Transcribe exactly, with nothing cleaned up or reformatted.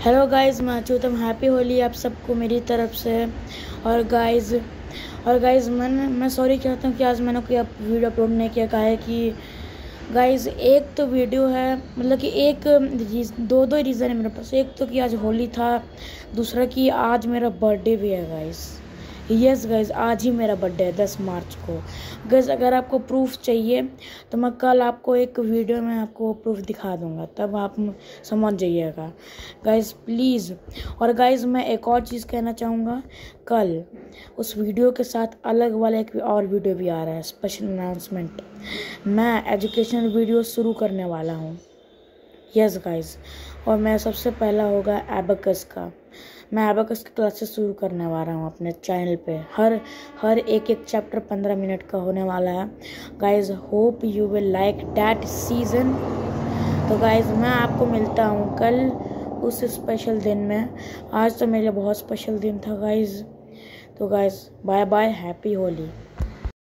Hello guys, मैं Achyutam. Happy Holi आप सबको मेरी तरफ से। और गाइस और गाइस मैं मैं सॉरी कहता हूँ कि आज मैंने कोई वीडियो अपलोड नहीं किया। कहा है कि गाइस एक तो वीडियो है, मतलब कि एक दो दो रीज़न है मेरे पास। एक तो कि आज होली था, दूसरा कि आज मेरा बर्थडे भी है गाइस। यस गाइज, आज ही मेरा बर्थडे है दस मार्च को। गाइज अगर आपको प्रूफ चाहिए तो मैं कल आपको एक वीडियो में आपको प्रूफ दिखा दूंगा, तब आप समझ जाइएगा गाइज प्लीज़। और गाइज मैं एक और चीज़ कहना चाहूँगा, कल उस वीडियो के साथ अलग वाला एक और वीडियो भी आ रहा है, स्पेशल अनाउंसमेंट। मैं एजुकेशनल वीडियो शुरू करने वाला हूँ। यस गाइज, और मैं सबसे पहला होगा एबेकस का। मैं एबेकस की क्लासेस शुरू करने वाला हूँ अपने चैनल पे। हर हर एक एक चैप्टर पंद्रह मिनट का होने वाला है guys. Hope you will like that season. तो गाइज मैं आपको मिलता हूँ कल उस स्पेशल दिन में। आज तो मेरे लिए बहुत स्पेशल दिन था गाइज। तो guys bye bye, happy Holi.